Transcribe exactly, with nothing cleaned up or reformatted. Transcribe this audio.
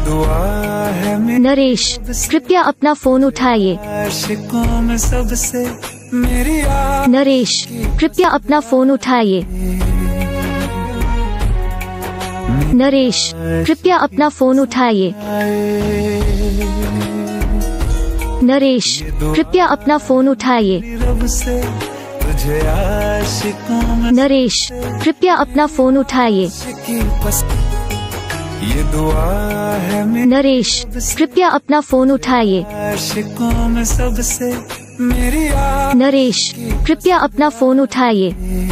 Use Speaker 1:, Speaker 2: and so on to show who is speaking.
Speaker 1: दुआ है
Speaker 2: नरेश, कृपया अपना फोन उठाइए।
Speaker 1: आशिकों में सबसे मेरी
Speaker 2: नरेश, कृपया अपना फोन उठाइए। नरेश, कृपया अपना फोन उठाइए। नरेश, कृपया अपना फोन उठाइए। नरेश, कृपया अपना फोन उठाइए।
Speaker 1: ये दुआ है
Speaker 2: नरेश, कृपया अपना फोन उठाइए।
Speaker 1: आशिकों में सबसे मेरी
Speaker 2: नरेश, कृपया अपना फोन उठाइए।